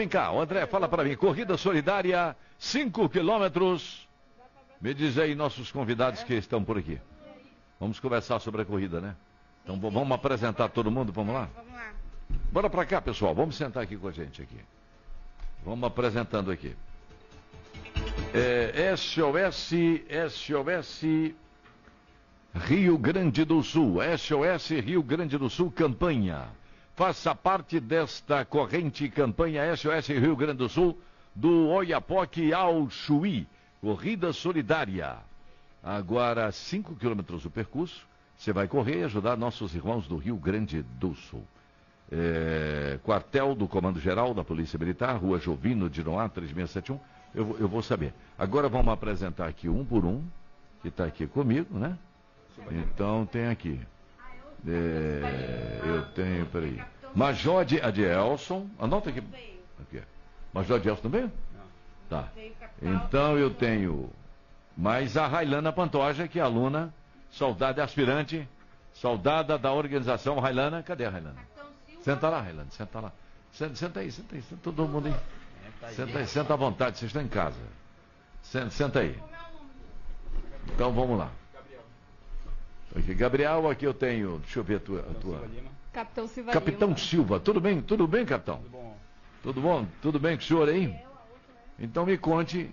vem cá, André, fala para mim. Corrida solidária, 5 quilômetros. Me diz aí nossos convidados que estão por aqui. Vamos conversar sobre a corrida, né? Então vamos apresentar todo mundo, vamos lá? Vamos lá. Bora para cá, pessoal, vamos sentar aqui com a gente aqui. Vamos apresentando aqui. SOS Rio Grande do Sul, SOS Rio Grande do Sul, campanha. Faça parte desta corrente campanha SOS Rio Grande do Sul, do Oiapoque ao Chuí, corrida solidária. Agora, 5 quilômetros do percurso, você vai correr e ajudar nossos irmãos do Rio Grande do Sul. Quartel do Comando Geral da Polícia Militar, Rua Jovino de Noá, 3671. Eu vou saber. Agora vamos apresentar aqui um por um, que está aqui comigo, né? Então tem aqui. Eu tenho, peraí. Major Adielson. Anota aqui. Major Adielson também? Não. Tá. Então eu tenho mais a Railana Pantoja, que é aluna, soldada aspirante, soldada da organização Railana. Cadê a Railana? Senta lá, Railana, senta lá. Senta aí, senta todo mundo aí. Senta aí, senta à vontade, vocês estão em casa. Senta aí. Então vamos lá. Aqui, Gabriel, aqui eu tenho, deixa eu ver a tua. Capitão Silva. Capitão Silva, tudo bem, capitão? Tudo bom. Tudo bom? Tudo bem com o senhor aí? Então me conte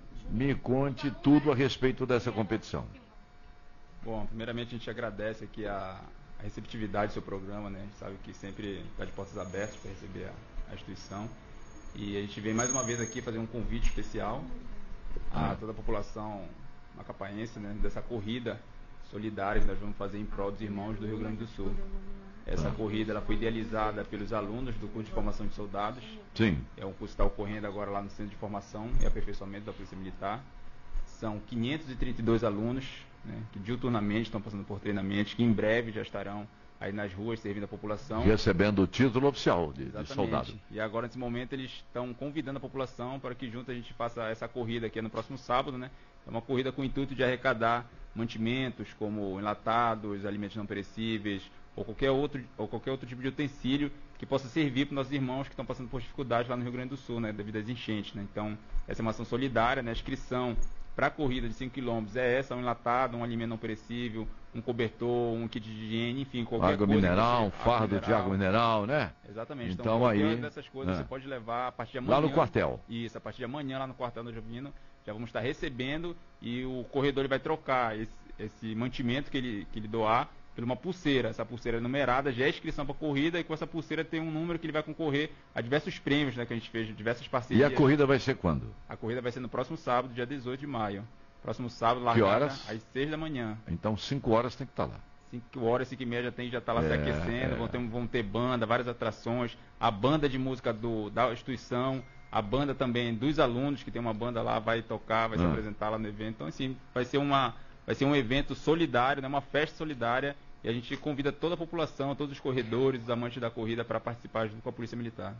tudo a respeito dessa competição. Bom, primeiramente a gente agradece aqui a receptividade do seu programa, né? A gente sabe que sempre está de portas abertas para receber a instituição. E a gente vem mais uma vez aqui fazer um convite especial a toda a população macapaense, né? Dessa corrida solidária que nós vamos fazer em prol dos irmãos do Rio Grande do Sul. Essa corrida ela foi idealizada pelos alunos do curso de formação de soldados. Sim. É um curso que está ocorrendo agora lá no Centro de Formação e Aperfeiçoamento da Polícia Militar. São 532 alunos, né, que diuturnamente estão passando por treinamentos, que em breve já estarão aí nas ruas servindo a população. Recebendo o título oficial de soldado. E agora, nesse momento, eles estão convidando a população para que junto a gente faça essa corrida aqui no próximo sábado, né? É uma corrida com o intuito de arrecadar mantimentos como enlatados, alimentos não perecíveis ou qualquer outro tipo de utensílio que possa servir para os nossos irmãos que estão passando por dificuldades lá no Rio Grande do Sul, né, devido às enchentes, né? Então, essa é uma ação solidária, né? A inscrição para a corrida de 5 km é essa, um enlatado, um alimento não perecível, um cobertor, um kit de higiene, enfim, qualquer água coisa. Mineral, um fardo de água mineral, né? Exatamente. Então qualquer aí, dessas coisas você pode levar a partir de amanhã. Lá no quartel. Isso, a partir de amanhã lá no quartel do Jovino, já vamos estar recebendo e o corredor ele vai trocar esse mantimento que ele doar por uma pulseira. Essa pulseira é numerada, já é inscrição para a corrida, e com essa pulseira tem um número que ele vai concorrer a diversos prêmios, né, que a gente fez, diversas parcerias. E a corrida vai ser quando? A corrida vai ser no próximo sábado, dia 18 de maio. Próximo sábado, que horas? Às 6 da manhã. Então 5 horas tem que estar lá. 5 horas, 5 e meia já está lá se aquecendo, vão ter banda, várias atrações, a banda de música da instituição, a banda também dos alunos, que tem uma banda lá, vai tocar, vai se apresentar lá no evento. Então, assim, vai ser um evento solidário, né, uma festa solidária, e a gente convida toda a população, todos os corredores, os amantes da corrida, para participar junto com a Polícia Militar.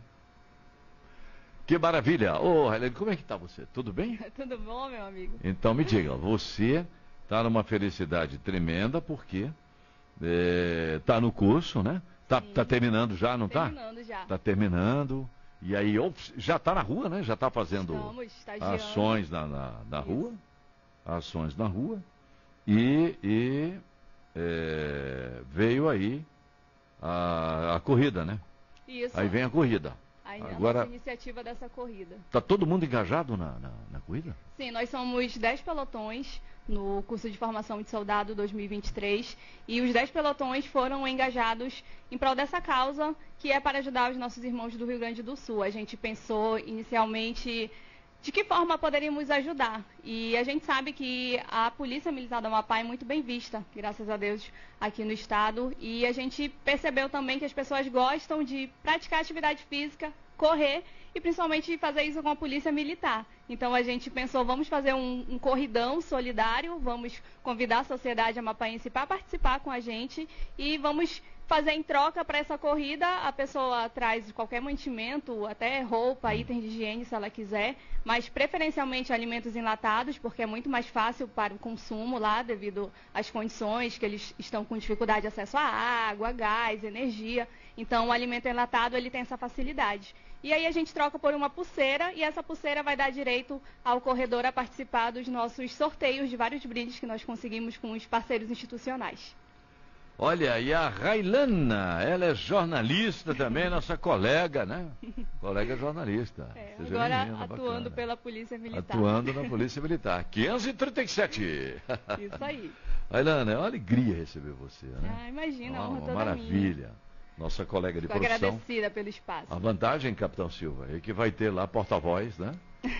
Que maravilha! Ô, Helene, como é que está você? Tudo bem? Tudo bom, meu amigo? Então me diga, você está numa felicidade tremenda, porque está no curso, né? Tá terminando já, não está? Terminando já. Está terminando. E aí já está na rua, né? Já está fazendo ações na rua. Ações na rua. E veio aí a corrida, né? Isso. Aí vem a corrida. Agora, a iniciativa dessa corrida. Está todo mundo engajado na corrida? Sim, nós somos 10 pelotões no curso de formação de soldado 2023 e os 10 pelotões foram engajados em prol dessa causa, que é para ajudar os nossos irmãos do Rio Grande do Sul. A gente pensou inicialmente de que forma poderíamos ajudar. E a gente sabe que a Polícia Militar do Amapá é muito bem vista, graças a Deus, aqui no estado. E a gente percebeu também que as pessoas gostam de praticar atividade física, correr e principalmente fazer isso com a Polícia Militar. Então a gente pensou, vamos fazer um corridão solidário, vamos convidar a sociedade amapaense para participar com a gente e vamos fazer em troca para essa corrida. A pessoa traz qualquer mantimento, até roupa, itens de higiene se ela quiser, mas preferencialmente alimentos enlatados, porque é muito mais fácil para o consumo lá, devido às condições que eles estão com dificuldade de acesso à água, gás, energia. Então o alimento enlatado ele tem essa facilidade. E aí a gente troca por uma pulseira e essa pulseira vai dar direito ao corredor a participar dos nossos sorteios de vários brindes que nós conseguimos com os parceiros institucionais. Olha, e a Railana, ela é jornalista também, nossa colega, né? Colega jornalista. Agora atuando pela Polícia Militar. Atuando na Polícia Militar. 537. Isso aí. Railana, é uma alegria receber você, né? Imagina, uma toda maravilha. Minha. Nossa colega de Fico produção. agradecida pelo espaço. A vantagem, Capitão Silva, é que vai ter lá porta-voz, né?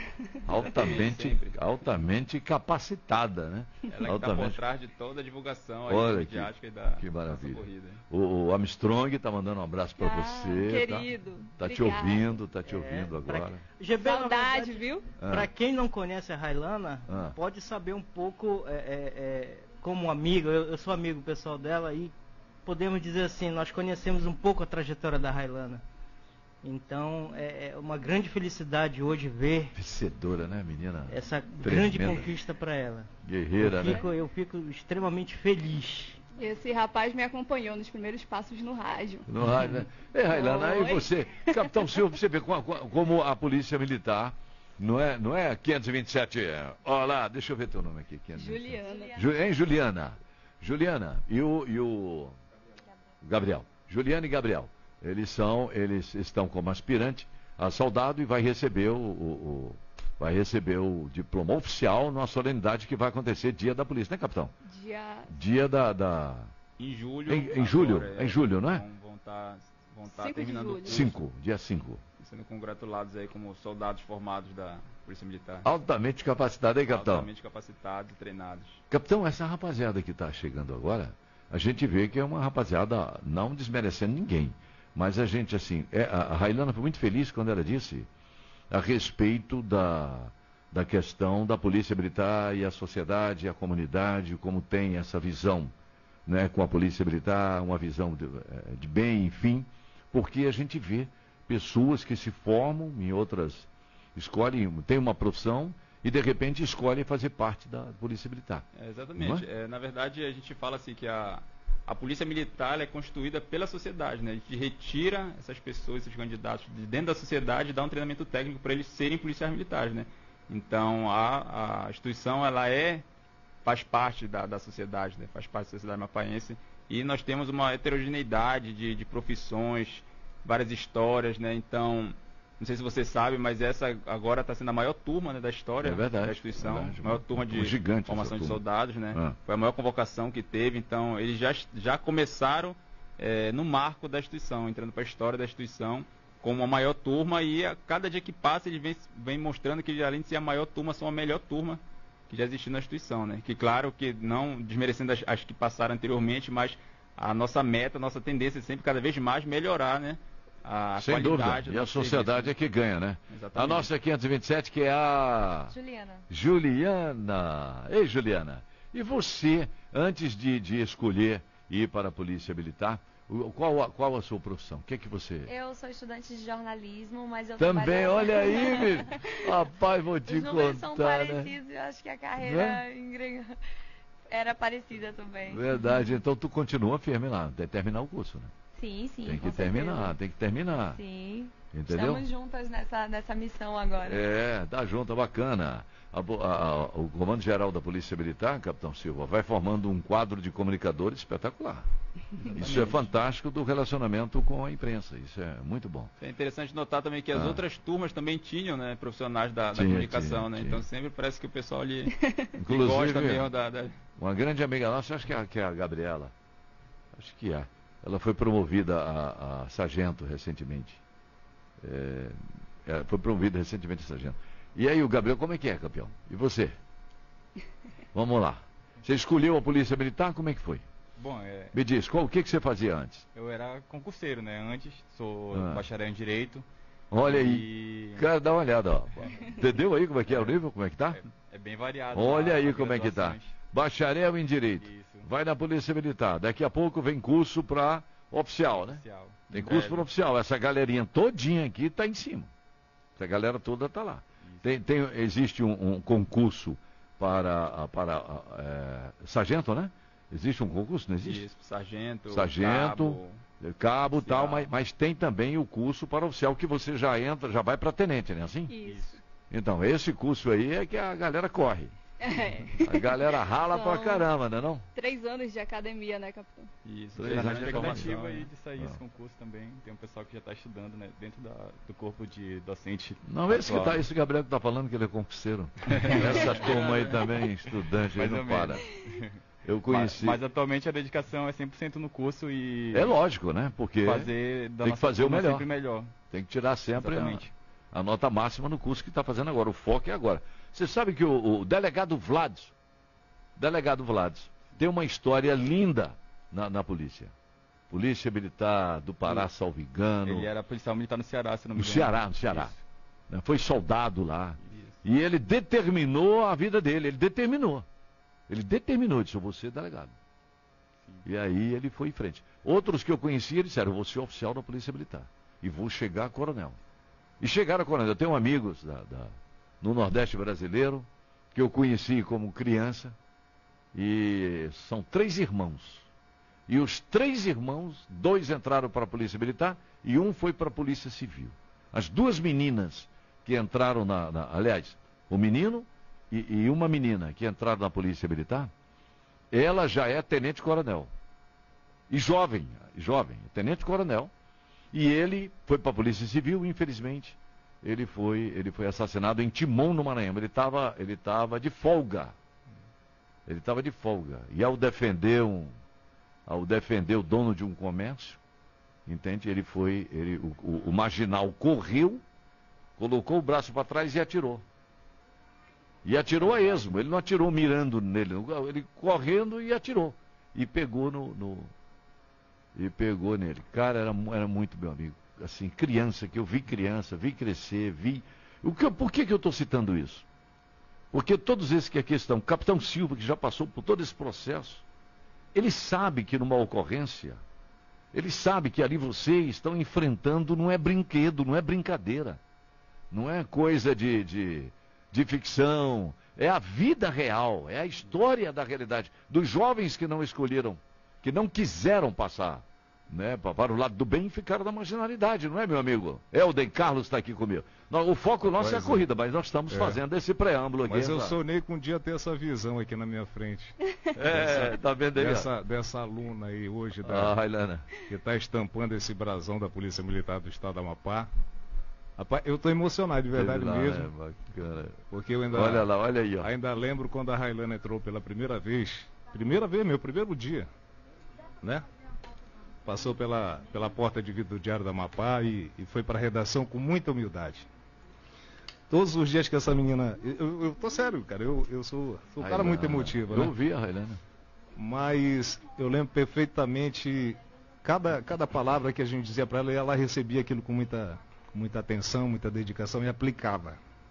Altamente capacitada, né? Ela que está por trás de toda a divulgação aí midiática e da que maravilha. nossa corrida. O Armstrong está mandando um abraço para você. Querido. Tá te ouvindo, agora. GB, saudade, viu? Para quem não conhece a Railana, pode saber um pouco, como amigo, eu sou amigo pessoal dela e podemos dizer assim, nós conhecemos um pouco a trajetória da Railana. Então, é uma grande felicidade hoje ver... Vencedora, né, menina? Essa grande conquista para ela. Guerreira, né? Eu fico extremamente feliz. Esse rapaz me acompanhou nos primeiros passos no rádio. No rádio, né? Railana, aí você, Capitão Silva, você vê como a Polícia Militar, não é 527... Olha lá, deixa eu ver teu nome aqui. 527. Juliana. Juliana. Juliana e o Gabriel. Juliana e Gabriel. Eles estão como aspirante a soldado e vai receber o diploma oficial numa solenidade que vai acontecer dia da polícia, né, capitão? Dia da... Em julho. Em julho, não é? Vão estar terminando dia 5. Sendo congratulados aí como soldados formados da Polícia Militar. Altamente capacitados, hein, capitão? Altamente capacitados e treinados. Capitão, essa rapaziada que está chegando agora, a gente vê que é uma rapaziada, não desmerecendo ninguém, mas a gente, assim, a Railana foi muito feliz quando ela disse a respeito da questão da Polícia Militar e a sociedade, a comunidade, como tem essa visão, né, com a Polícia Militar, uma visão de bem, enfim, porque a gente vê pessoas que se formam em outras, têm uma profissão e de repente escolhem fazer parte da Polícia Militar. Exatamente. Na verdade, a gente fala assim que a Polícia Militar é constituída pela sociedade, né? A gente retira essas pessoas, esses candidatos de dentro da sociedade e dá um treinamento técnico para eles serem policiais militares, né? Então, a instituição, ela faz parte da sociedade, né? Faz parte da sociedade mapaense e nós temos uma heterogeneidade de profissões, várias histórias, né? Então, não sei se você sabe, mas essa agora está sendo a maior turma, né, da história da instituição. A maior turma de formação de soldados, né? Foi a maior convocação que teve. Então, eles já começaram no marco da instituição, entrando para a história da instituição como a maior turma. E a cada dia que passa, eles vêm mostrando que, além de ser a maior turma, são a melhor turma que já existiu na instituição, né? Que, claro, que não desmerecendo as que passaram anteriormente, mas a nossa meta, a nossa tendência é sempre cada vez mais melhorar, né? Sem dúvida, e a sociedade é que ganha, né? Exatamente. A nossa 527, que é a... Juliana. Ei, Juliana, e você, antes de escolher ir para a Polícia Militar, qual a sua profissão? O que é que você... Eu sou estudante de jornalismo, mas eu também, olha aí, meu. Rapaz, vou te contar, Os números são parecidos, eu acho que a carreira era parecida também. Verdade, então tu continua firme lá, até terminar o curso, né? Sim, tem que terminar. Sim. Entendeu? Estamos juntas nessa missão agora. Tá junto, bacana. O Comando Geral da Polícia Militar, Capitão Silva, vai formando um quadro de comunicadores espetacular. Isso é fantástico do relacionamento com a imprensa. Isso é muito bom. É interessante notar também que as outras turmas também tinham, né, profissionais da comunicação, né? Então sempre parece que o pessoal ali gosta mesmo Uma grande amiga nossa, acho que é a Gabriela. Acho que é. Ela foi promovida a sargento recentemente. Foi promovida recentemente a sargento. E aí o Gabriel, como é que é, campeão? E você? Vamos lá. Você escolheu a Polícia Militar, como é que foi? Bom, me diz, o que você fazia antes? Eu era concurseiro, né? Antes, sou bacharel em Direito. Olha aí. Cara, dá uma olhada, ó. Entendeu aí como é que é o nível? Como é que tá? É bem variado. Olha aí como é que tá. Bacharel em Direito. Isso. Vai na Polícia Militar. Daqui a pouco vem curso para oficial, né? Oficial. Tem curso para oficial. Essa galerinha todinha aqui está em cima. Essa galera toda está lá. Existe um concurso para sargento, né? Existe um concurso, não existe? Isso, sargento, Cabo tal, mas tem também o curso para oficial que você já entra, já vai para tenente, né? Assim? Isso. Então, esse curso aí é que a galera corre. A galera rala pra caramba, né não? 3 anos de academia, né, capitão? Isso, 3 anos de expectativa aí de sair esse concurso também. Tem um pessoal que já está estudando, né, dentro do corpo de docente. Não, esse Gabriel que tá falando que ele é concurseiro. Essa turma aí também, estudante, aí não para. Eu conheci. Mas atualmente a dedicação é 100% no curso e... É lógico, né? Porque tem que fazer o melhor. Sempre melhor. Tem que tirar sempre a nota máxima no curso que está fazendo agora. O foco é agora. Você sabe que o delegado Vlads, tem uma história linda na polícia. Polícia Militar do Pará, salvo engano. Ele era policial militar no Ceará, se não me engano. No Ceará. Foi soldado lá. Isso. E ele determinou a vida dele. Ele determinou, disse, eu vou ser delegado. Sim. E aí ele foi em frente. Outros que eu conhecia disseram, eu vou ser oficial da Polícia Militar. E vou chegar a coronel. E chegaram a coronel. Eu tenho amigos no Nordeste brasileiro, que eu conheci como criança, e são 3 irmãos. E os 3 irmãos, 2 entraram para a Polícia Militar e um foi para a Polícia Civil. As 2 meninas que entraram aliás, o menino e uma menina que entraram na Polícia Militar, ela já é tenente-coronel. E jovem, tenente-coronel. E ele foi para a Polícia Civil, infelizmente. Ele foi assassinado em Timon, no Maranhão. Ele estava de folga. E ao defender o dono de um comércio, entende? O marginal correu, colocou o braço para trás e atirou. E atirou a esmo. Ele não atirou mirando nele. Ele correndo e atirou. E pegou nele. Cara, era muito meu amigo. Assim, criança, que eu vi crescer, Por que eu estou citando isso? Porque todos esses que aqui estão, Capitão Silva, que já passou por todo esse processo, ele sabe que numa ocorrência, ele sabe que ali vocês estão enfrentando, não é brinquedo, não é brincadeira, não é coisa de ficção, é a vida real, é a história da realidade, dos jovens que não escolheram, que não quiseram passar, né, para o lado do bem e ficaram na marginalidade, não é, meu amigo? O Den Carlos está aqui comigo. O foco nosso é a corrida, mas nós estamos fazendo esse preâmbulo aqui. Mas eu sonhei com um dia ter essa visão aqui na minha frente. Tá vendo aí? Dessa aluna aí hoje, Railana, que está estampando esse brasão da Polícia Militar do Estado do Amapá. Rapaz, eu estou emocionado, de verdade mesmo. Porque eu ainda... Olha lá, olha aí, ó. Ainda lembro quando a Railana entrou pela primeira vez, meu primeiro dia, né? Passou pela porta de vidro do Diário do Amapá e foi para a redação com muita humildade. Todos os dias que essa menina... Eu tô sério, cara, eu sou um cara muito emotivo, né? Eu ouvi a Railana. Mas eu lembro perfeitamente cada palavra que a gente dizia para ela, e ela recebia aquilo com muita atenção, muita dedicação e aplicava.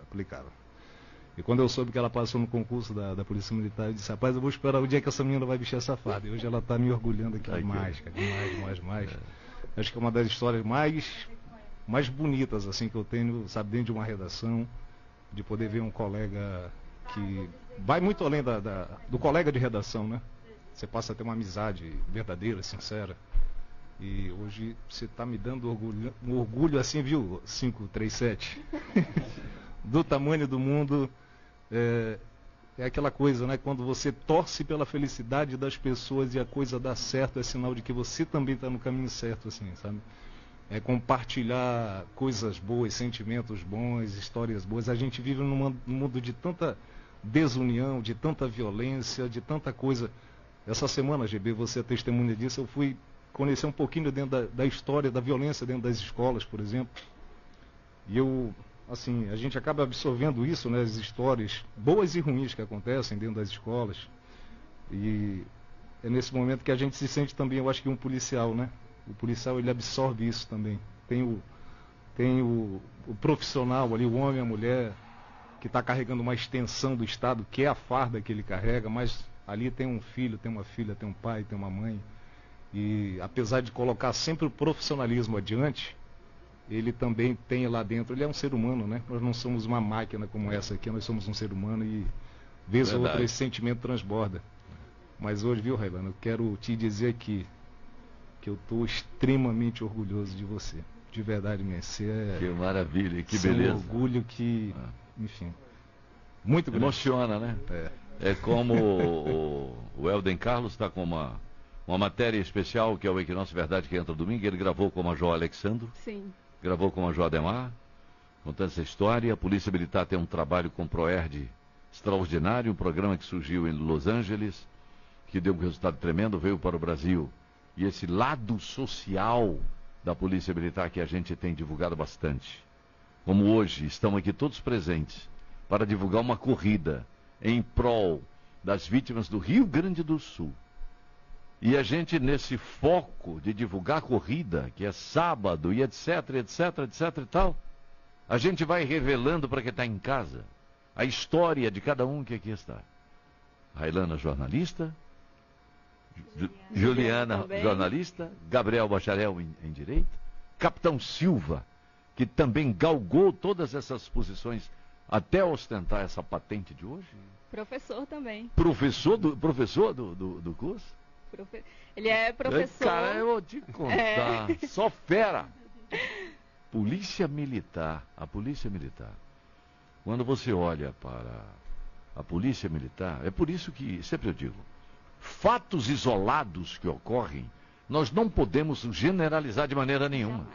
E quando eu soube que ela passou no concurso da Polícia Militar, eu disse, rapaz, eu vou esperar o dia que essa menina vai vestir essa farda. E hoje ela está me orgulhando aqui demais, cara, demais. Acho que é uma das histórias mais bonitas assim que eu tenho, sabe, dentro de uma redação, de poder ver um colega que vai muito além do colega de redação, né? Você passa a ter uma amizade verdadeira, sincera. E hoje você está me dando um orgulho assim, viu, 537, do tamanho do mundo. É aquela coisa, né? Quando você torce pela felicidade das pessoas e a coisa dá certo, é sinal de que você também está no caminho certo, assim, sabe? É compartilhar coisas boas, sentimentos bons, histórias boas. A gente vive num mundo de tanta desunião, de tanta violência, de tanta coisa. Essa semana, GB, você é testemunha disso, eu fui conhecer um pouquinho dentro da história da violência dentro das escolas, por exemplo. E assim, a gente acaba absorvendo isso, né, as histórias boas e ruins que acontecem dentro das escolas. E é nesse momento que a gente se sente também, eu acho que um policial, né? O policial, ele absorve isso também. Tem o profissional ali, o homem, a mulher, que está carregando uma extensão do Estado, que é a farda que ele carrega, mas ali tem um filho, tem uma filha, tem um pai, tem uma mãe. E apesar de colocar sempre o profissionalismo adiante, ele também tem lá dentro, ele é um ser humano, né? Nós não somos uma máquina como essa aqui, nós somos um ser humano e vez ou outra esse sentimento transborda. Mas hoje, viu, Railana, eu quero te dizer que que eu estou extremamente orgulhoso de você. De verdade mesmo. Que maravilha, que beleza. beleza. Um orgulho que, enfim, muito grande. Emociona, né? É como o Elden Carlos está com uma matéria especial, que é o Equinócio Verdade, que entra domingo. Ele gravou com o Major Alexandro. Sim. Gravou com o Major Ademar, contando essa história. A Polícia Militar tem um trabalho com o ProERD extraordinário, um programa que surgiu em Los Angeles, que deu um resultado tremendo, veio para o Brasil. E esse lado social da Polícia Militar que a gente tem divulgado bastante. Como hoje estão aqui todos presentes para divulgar uma corrida em prol das vítimas do Rio Grande do Sul. E a gente, nesse foco de divulgar a corrida, que é sábado e etc, etc, etc e tal, a gente vai revelando para quem está em casa a história de cada um que aqui está. Railana, jornalista. Juliana, jornalista. Gabriel, bacharel em Direito. Capitão Silva, que também galgou todas essas posições até ostentar essa patente de hoje. Professor também. Professor do curso? Ele é professor. Cara, eu vou te contar. Só fera. Polícia Militar. A Polícia Militar. Quando você olha para a Polícia Militar, é por isso que, sempre eu digo, fatos isolados que ocorrem, nós não podemos generalizar de maneira nenhuma.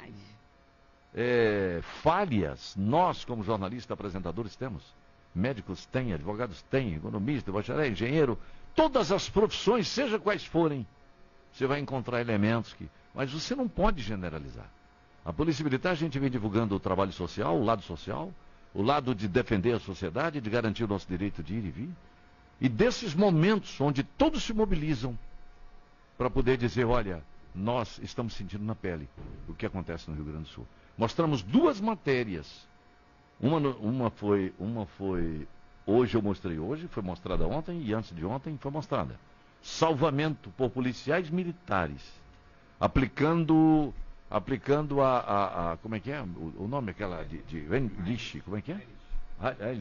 Falhas, nós como jornalistas, apresentadores temos. Médicos têm, advogados têm, economista, bacharel, engenheiro, todas as profissões, seja quais forem, você vai encontrar elementos que... Mas você não pode generalizar. A Polícia Militar, a gente vem divulgando o trabalho social, o lado de defender a sociedade, de garantir o nosso direito de ir e vir. E desses momentos onde todos se mobilizam para poder dizer, olha, nós estamos sentindo na pele o que acontece no Rio Grande do Sul. Mostramos 2 matérias. Uma foi hoje, eu mostrei hoje, foi mostrada ontem e antes de ontem foi mostrada. Salvamento por policiais militares, aplicando como é que é? O nome aquela de lixo, como é que é?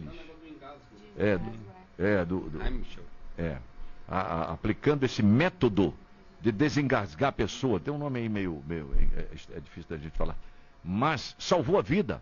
Aplicando esse método de desengasgar a pessoa. Tem um nome aí meio é difícil da gente falar. Mas salvou a vida.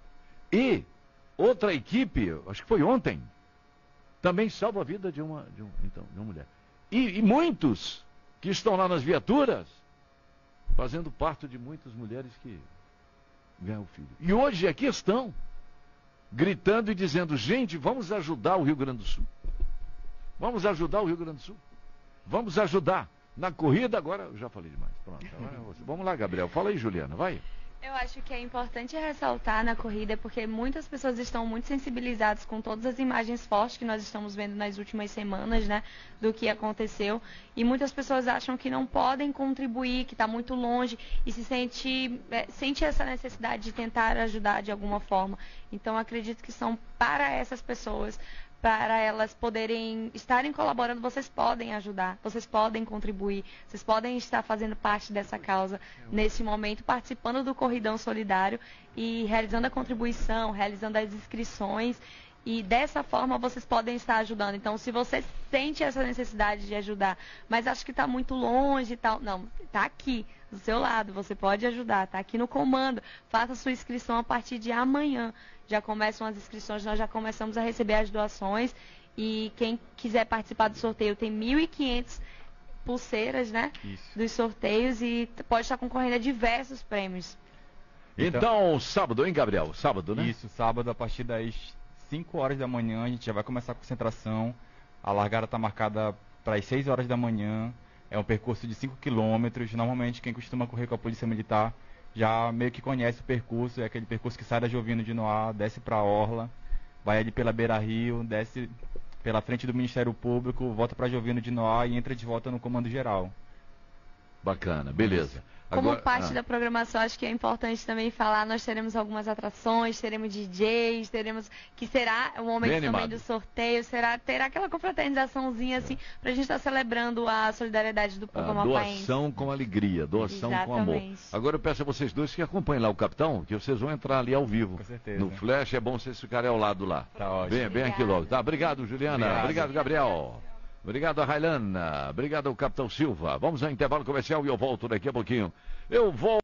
E outra equipe, acho que foi ontem, também salva a vida de uma mulher. E muitos que estão lá nas viaturas, fazendo parto de muitas mulheres que ganham o filho. E hoje aqui estão, gritando e dizendo, gente, vamos ajudar o Rio Grande do Sul. Vamos ajudar o Rio Grande do Sul. Vamos ajudar. Na corrida, agora, eu já falei demais. Pronto, agora vamos lá, Gabriel. Fala aí, Juliana, vai. Eu acho que é importante ressaltar na corrida, porque muitas pessoas estão muito sensibilizadas com todas as imagens fortes que nós estamos vendo nas últimas semanas, né, do que aconteceu. E muitas pessoas acham que não podem contribuir, que está muito longe e se sente essa necessidade de tentar ajudar de alguma forma. Então, acredito que são para essas pessoas, para elas poderem estarem colaborando, vocês podem ajudar, vocês podem contribuir, vocês podem estar fazendo parte dessa causa nesse momento, participando do Corridão Solidário e realizando a contribuição, realizando as inscrições, e dessa forma vocês podem estar ajudando. Então, se você sente essa necessidade de ajudar, mas acha que está muito longe e tal, não, está aqui, do seu lado, você pode ajudar, está aqui no comando, faça sua inscrição a partir de amanhã. Já começam as inscrições, nós já começamos a receber as doações e quem quiser participar do sorteio tem 1.500 pulseiras, né? Isso. Dos sorteios e pode estar concorrendo a diversos prêmios. Então, sábado, hein, Gabriel? Sábado, né? Isso, sábado a partir das 5 horas da manhã a gente já vai começar a concentração. A largada está marcada para as 6 horas da manhã. É um percurso de 5 quilômetros. Normalmente quem costuma correr com a Polícia Militar já meio que conhece o percurso, é aquele percurso que sai da Jovino de Noá, desce para a Orla, vai ali pela Beira Rio, desce pela frente do Ministério Público, volta para Jovino de Noá e entra de volta no Comando Geral. Bacana, beleza. Como parte da programação, acho que é importante também falar, nós teremos algumas atrações, teremos DJs, que será o momento também animado do sorteio, terá aquela confraternizaçãozinha assim, pra gente estar celebrando a solidariedade do povo amapaense. Doação com alegria, doação com amor. Agora eu peço a vocês dois que acompanhem lá o capitão, que vocês vão entrar ali ao vivo. Com certeza. No Flash, é bom vocês ficarem ao lado lá. Tá ótimo. Bem aqui logo. Tá, obrigado, Juliana. Obrigado, Gabriel. Obrigado, Railana. Obrigado, Capitão Silva. Vamos ao intervalo comercial e eu volto daqui a pouquinho. Eu volto.